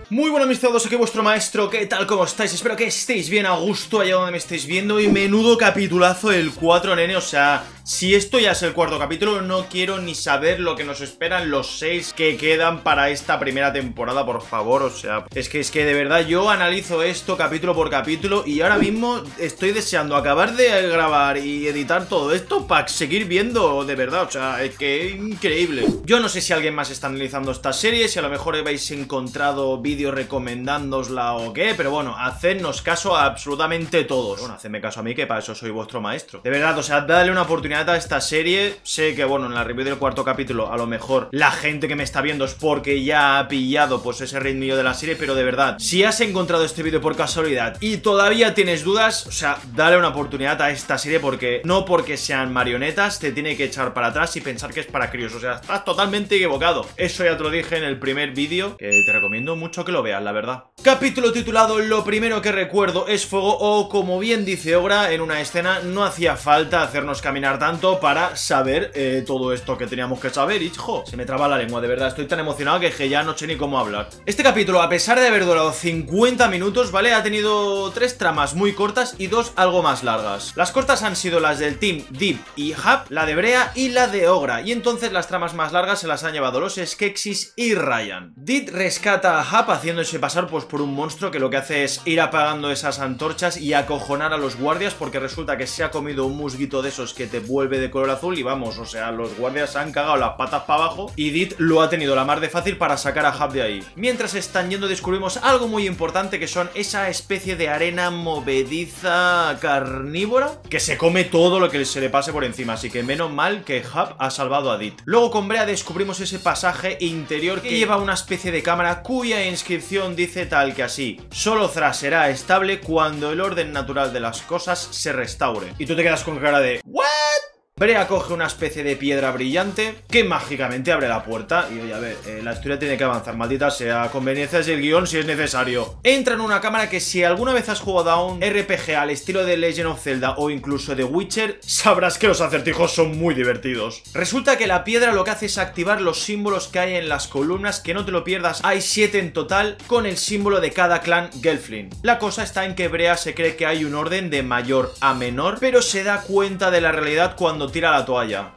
Muy buenas mis todos, aquí vuestro maestro, ¿qué tal? ¿Cómo estáis? Espero que estéis bien a gusto allá donde me estéis viendo. Y menudo capitulazo el 4, nene, o sea, si esto ya es el cuarto capítulo, no quiero ni saber lo que nos esperan los 6 que quedan para esta primera temporada, por favor. O sea, es que de verdad yo analizo esto capítulo por capítulo y ahora mismo estoy deseando acabar de grabar y editar todo esto para seguir viendo, de verdad, o sea, es que increíble. Yo no sé si alguien más está analizando esta serie, si a lo mejor habéis encontrado vídeos recomendándosla o qué, pero bueno, hacednos caso a absolutamente todos. Bueno, hacedme caso a mí, que para eso soy vuestro maestro. De verdad, o sea, dadle una oportunidad a esta serie. Sé que, bueno, en la review del cuarto capítulo a lo mejor la gente que me está viendo es porque ya ha pillado pues ese ritmillo de la serie, pero de verdad, si has encontrado este vídeo por casualidad y todavía tienes dudas, o sea, dale una oportunidad a esta serie, porque no porque sean marionetas te tiene que echar para atrás y pensar que es para críos, o sea, estás totalmente equivocado. Eso ya te lo dije en el primer vídeo, que te recomiendo mucho que lo veas, la verdad. Capítulo titulado Lo primero que recuerdo es fuego, o como bien dice Ogra en una escena, no hacía falta hacernos caminar tanto para saber todo esto que teníamos que saber. Hijo, se me traba la lengua, de verdad, estoy tan emocionado que ya no sé ni cómo hablar. Este capítulo, a pesar de haber durado 50 minutos, ¿vale? Ha tenido 3 tramas muy cortas y 2 algo más largas. Las cortas han sido las del Team Deep y Hub, la de Brea y la de Ogra, y entonces las tramas más largas se las han llevado los Skeksis y Ryan. Deep rescata a Hub haciéndose pasar pues por un monstruo que lo que hace es ir apagando esas antorchas y acojonar a los guardias, porque resulta que se ha comido un musguito de esos que te vuelve de color azul y vamos, o sea, los guardias se han cagado las patas para abajo y Dit lo ha tenido la mar de fácil para sacar a Hub de ahí. Mientras están yendo descubrimos algo muy importante, que son esa especie de arena movediza carnívora que se come todo lo que se le pase por encima, así que menos mal que Hub ha salvado a Dit. Luego con Brea descubrimos ese pasaje interior que lleva una especie de cámara cuya inscripción dice tal que así: solo Thra será estable cuando el orden natural de las cosas se restaure. Y tú te quedas con cara de ¿what? Brea coge una especie de piedra brillante que mágicamente abre la puerta. Y oye, a ver, la historia tiene que avanzar, maldita sea, conveniencias del guión si es necesario. Entra en una cámara que, si alguna vez has jugado a un RPG al estilo de Legend of Zelda o incluso de Witcher, sabrás que los acertijos son muy divertidos. Resulta que la piedra lo que hace es activar los símbolos que hay en las columnas, que no te lo pierdas, hay 7 en total, con el símbolo de cada clan Gelfling. La cosa está en que Brea se cree que hay un orden de mayor a menor, pero se da cuenta de la realidad cuando tira la toalla.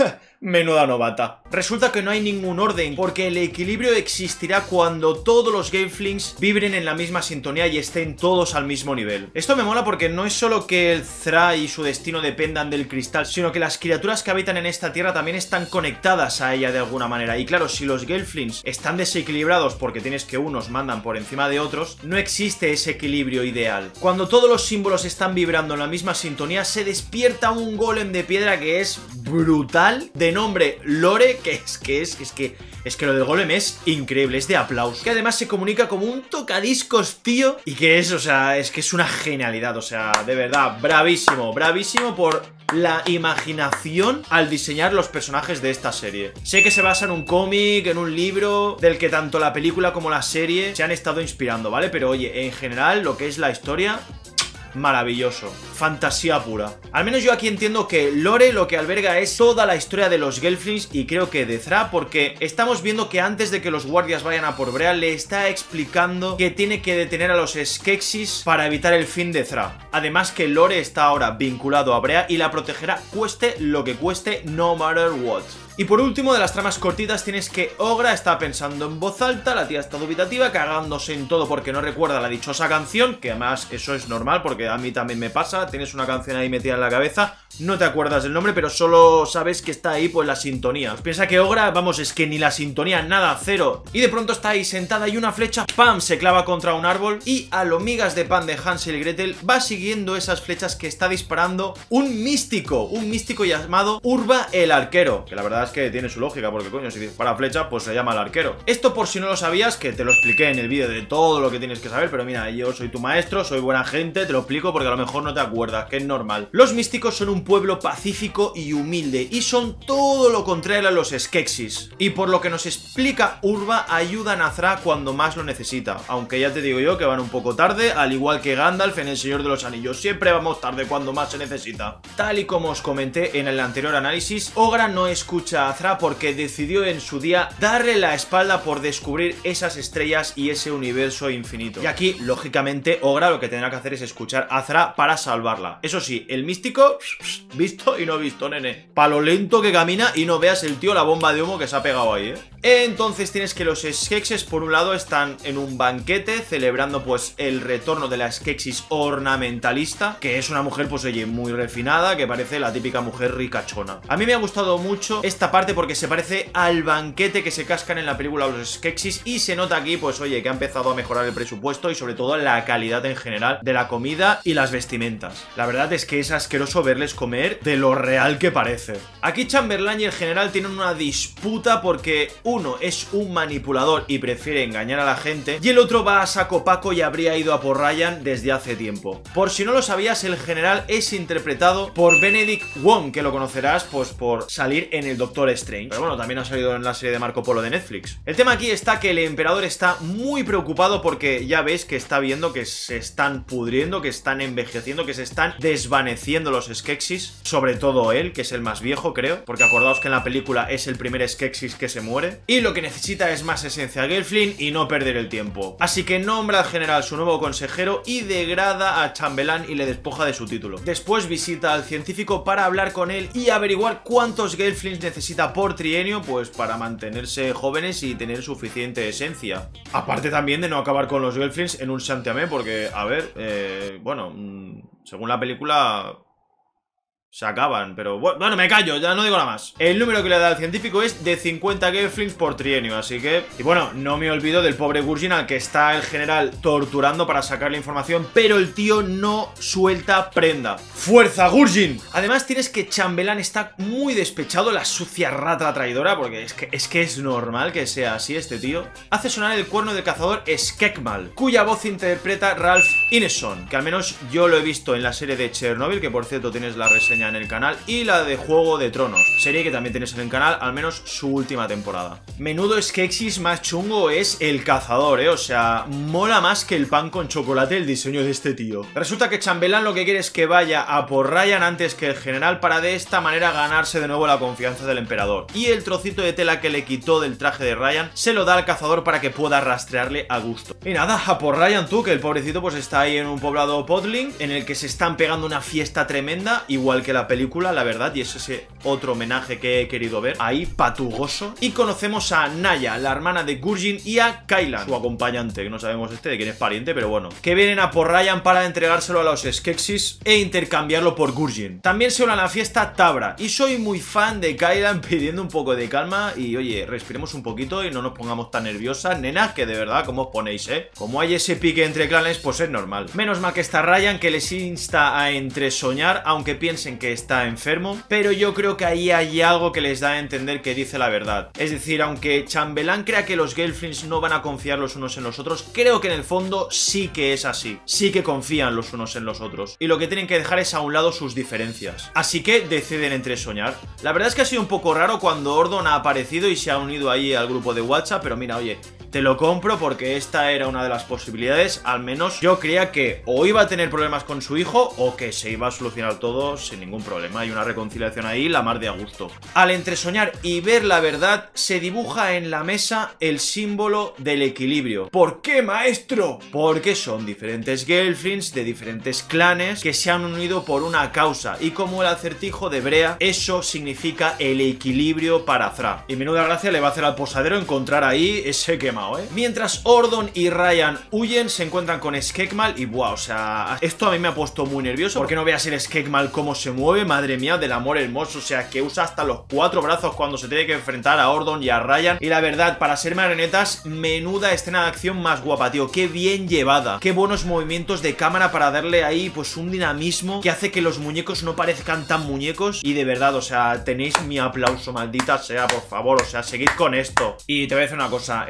Menuda novata. Resulta que no hay ningún orden, porque el equilibrio existirá cuando todos los Gelflings vibren en la misma sintonía y estén todos al mismo nivel. Esto me mola porque no es solo que el Thra y su destino dependan del cristal, sino que las criaturas que habitan en esta tierra también están conectadas a ella de alguna manera. Y claro, si los Gelflings están desequilibrados porque tienes que unos mandan por encima de otros, no existe ese equilibrio ideal. Cuando todos los símbolos están vibrando en la misma sintonía, se despierta un golem de piedra que es brutal, de nombre Lore, es que lo del golem es increíble, es de aplauso. Que además se comunica como un tocadiscos, tío, y que es, o sea, es que es una genialidad, o sea, de verdad, bravísimo, bravísimo por la imaginación al diseñar los personajes de esta serie. Sé que se basa en un cómic, en un libro, del que tanto la película como la serie se han estado inspirando, ¿vale? Pero oye, en general, lo que es la historia, maravilloso, fantasía pura. Al menos yo aquí entiendo que Lore lo que alberga es toda la historia de los Gelflings y creo que de Thra, porque estamos viendo que antes de que los guardias vayan a por Brea le está explicando que tiene que detener a los Skeksis para evitar el fin de Thra. Además que Lore está ahora vinculado a Brea y la protegerá cueste lo que cueste, no matter what. Y por último, de las tramas cortitas, tienes que Ogra está pensando en voz alta, la tía está dubitativa, cagándose en todo porque no recuerda la dichosa canción, que además eso es normal porque a mí también me pasa, tienes una canción ahí metida en la cabeza, no te acuerdas del nombre, pero solo sabes que está ahí pues la sintonía. Piensa que Ogra, vamos, es que ni la sintonía, nada, cero. Y de pronto está ahí sentada y una flecha, ¡pam!, se clava contra un árbol y a lo migas de pan de Hansel y Gretel va siguiendo esas flechas que está disparando un místico llamado Urba el Arquero, que la verdad es que tiene su lógica, porque coño, si dispara flecha, pues se llama el arquero. Esto, por si no lo sabías, que te lo expliqué en el vídeo de todo lo que tienes que saber, pero mira, yo soy tu maestro, soy buena gente, te lo explico explico porque a lo mejor no te acuerdas, que es normal. Los místicos son un pueblo pacífico y humilde y son todo lo contrario a los Skeksis. Y por lo que nos explica Urba, ayudan a Thra cuando más lo necesita. Aunque ya te digo yo que van un poco tarde, al igual que Gandalf en El Señor de los Anillos. Siempre vamos tarde cuando más se necesita. Tal y como os comenté en el anterior análisis, Ogra no escucha a Thra porque decidió en su día darle la espalda por descubrir esas estrellas y ese universo infinito. Y aquí, lógicamente, Ogra lo que tendrá que hacer es escuchar a Thra para salvarla. Eso sí, el místico, visto y no visto, nene. Pa' lo lento que camina y no veas el tío la bomba de humo que se ha pegado ahí, Entonces tienes que los Skeksis, por un lado, están en un banquete celebrando pues el retorno de la Skeksis ornamentalista, que es una mujer pues oye, muy refinada, que parece la típica mujer ricachona. A mí me ha gustado mucho esta parte porque se parece al banquete que se cascan en la película los Skeksis y se nota aquí pues oye que ha empezado a mejorar el presupuesto y sobre todo la calidad en general de la comida y las vestimentas. La verdad es que es asqueroso verles comer de lo real que parece. Aquí Chamberlain y el general tienen una disputa porque uno es un manipulador y prefiere engañar a la gente y el otro va a saco paco y habría ido a por Ryan desde hace tiempo. Por si no lo sabías, el general es interpretado por Benedict Wong, que lo conocerás pues por salir en el Doctor Strange, pero bueno, también ha salido en la serie de Marco Polo de Netflix. El tema aquí está que el emperador está muy preocupado porque ya ves que está viendo que se están pudriendo, que están envejeciendo, que se están desvaneciendo los Skeksis, sobre todo él, que es el más viejo creo, porque acordaos que en la película es el primer Skeksis que se muere, y lo que necesita es más esencia Gelfling y no perder el tiempo. Así que nombra al general su nuevo consejero y degrada a Chambelán y le despoja de su título. Después visita al científico para hablar con él y averiguar cuántos Gelflings necesita por trienio pues para mantenerse jóvenes y tener suficiente esencia. Aparte también de no acabar con los Gelflings en un santiamé porque, a ver, bueno, según la película se acaban, pero bueno, me callo, ya no digo nada más. El número que le da al científico es de 50 Gelflings por trienio, así que... Y bueno, no me olvido del pobre Gurjin al que está el general torturando para sacarle información, pero el tío no suelta prenda. ¡Fuerza, Gurjin! Además tienes que Chambelán está muy despechado, la sucia rata traidora, porque es que es normal que sea así este tío. Hace sonar el cuerno del cazador Skekmal, cuya voz interpreta Ralph Ineson, que al menos yo lo he visto en la serie de Chernobyl, que por cierto tienes la reseña en el canal, y la de Juego de Tronos, serie que también tienes en el canal, al menos su última temporada. Menudo Skeksis más chungo es el cazador, o sea, mola más que el pan con chocolate el diseño de este tío. Resulta que Chambelán lo que quiere es que vaya a por Ryan antes que el general para de esta manera ganarse de nuevo la confianza del emperador, y el trocito de tela que le quitó del traje de Ryan se lo da al cazador para que pueda rastrearle a gusto. Y nada, a por Ryan tú, que el pobrecito pues está ahí en un poblado podling en el que se están pegando una fiesta tremenda, igual que la película, la verdad, y es ese otro homenaje que he querido ver ahí, patugoso. Y conocemos a Naya, la hermana de Gurjin, y a Kailan, su acompañante, que no sabemos de quién es pariente, pero bueno, que vienen a por Ryan para entregárselo a los Skeksis e intercambiarlo por Gurjin. También se une a la fiesta Tabra, y soy muy fan de Kailan pidiendo un poco de calma y oye, respiremos un poquito y no nos pongamos tan nerviosas, nenas, que de verdad, ¿cómo os ponéis, Como hay ese pique entre clanes, pues es normal. Menos mal que está Ryan, que les insta a entresoñar, aunque piensen que está enfermo, pero yo creo que ahí hay algo que les da a entender que dice la verdad. Es decir, aunque Chambelán crea que los Gelflings no van a confiar los unos en los otros, creo que en el fondo sí que es así. Sí que confían los unos en los otros. Y lo que tienen que dejar es a un lado sus diferencias. Así que deciden entresoñar. La verdad es que ha sido un poco raro cuando Ordon ha aparecido y se ha unido ahí al grupo de WhatsApp, pero mira, oye, te lo compro porque esta era una de las posibilidades. Al menos yo creía que o iba a tener problemas con su hijo o que se iba a solucionar todo sin ningún problema. Hay una reconciliación ahí, la mar de a gusto. Al entresoñar y ver la verdad, se dibuja en la mesa el símbolo del equilibrio. ¿Por qué, maestro? Porque son diferentes Gelflings de diferentes clanes que se han unido por una causa, y como el acertijo de Brea, eso significa el equilibrio para Thra. Y menuda gracia le va a hacer al posadero encontrar ahí ese quemado, Mientras Ordon y Ryan huyen, se encuentran con Skekmal y buah, o sea, esto a mí me ha puesto muy nervioso, porque no veas el Skekmal cómo se mueve, madre mía, del amor hermoso, o sea, que usa hasta los 4 brazos cuando se tiene que enfrentar a Ordon y a Ryan. Y la verdad, para ser marionetas, menuda escena de acción más guapa, tío, qué bien llevada, qué buenos movimientos de cámara para darle ahí pues un dinamismo que hace que los muñecos no parezcan tan muñecos. Y de verdad, o sea, tenéis mi aplauso, maldita sea, por favor, o sea, seguid con esto. Y te voy a decir una cosa, estaba cansado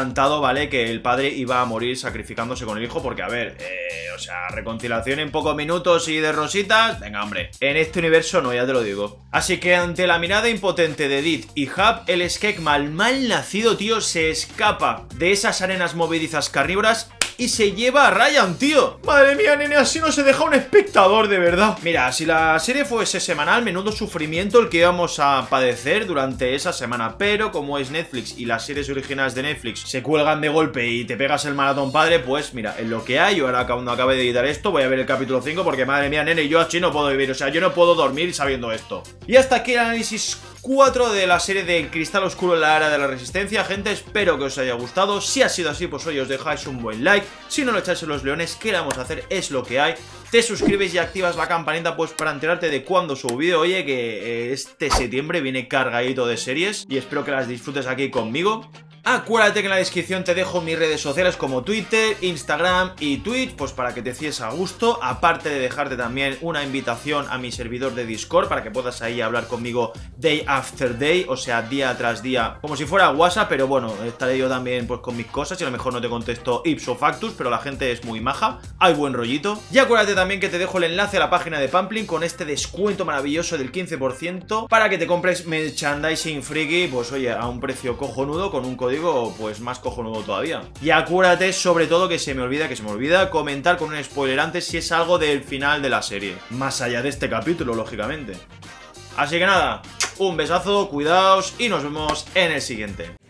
cantado, ¿vale? Que el padre iba a morir sacrificándose con el hijo, porque a ver, o sea, reconciliación en pocos minutos y de rositas, venga hombre, en este universo no, ya te lo digo. Así que ante la mirada impotente de Edith y Hap, el Skekma, el mal nacido, tío, se escapa de esas arenas movedizas carnívoras y se lleva a Ryan, tío. Madre mía, nene, así no se deja un espectador, de verdad. Mira, si la serie fuese semanal, menudo sufrimiento el que íbamos a padecer durante esa semana. Pero como es Netflix y las series originales de Netflix se cuelgan de golpe y te pegas el maratón padre, pues mira, es lo que hay. Yo ahora cuando acabe de editar esto voy a ver el capítulo 5 porque madre mía, nene, yo así no puedo vivir. O sea, yo no puedo dormir sabiendo esto. Y hasta aquí el análisis 4 de la serie de Cristal Oscuro en la Era de la Resistencia, gente. Espero que os haya gustado. Si ha sido así, pues hoy os dejáis un buen like. Si no lo echáis en los leones, ¿qué le vamos a hacer? Es lo que hay. Te suscribes y activas la campanita pues para enterarte de cuando subo vídeo. Oye, que este septiembre viene cargadito de series y espero que las disfrutes aquí conmigo. Acuérdate que en la descripción te dejo mis redes sociales como Twitter, Instagram y Twitch, pues para que te cíes a gusto, aparte de dejarte también una invitación a mi servidor de Discord para que puedas ahí hablar conmigo day after day, o sea, día tras día, como si fuera WhatsApp, pero bueno, estaré yo también pues con mis cosas y a lo mejor no te contesto ipso factus, pero la gente es muy maja, hay buen rollito. Y acuérdate también que te dejo el enlace a la página de Pamplin con este descuento maravilloso del 15% para que te compres merchandising friki, pues oye, a un precio cojonudo, con un código pues más cojonudo todavía. Y acuérdate sobre todo que se me olvida comentar con un spoiler antes si es algo del final de la serie, más allá de este capítulo, lógicamente. Así que nada, un besazo, cuidaos y nos vemos en el siguiente.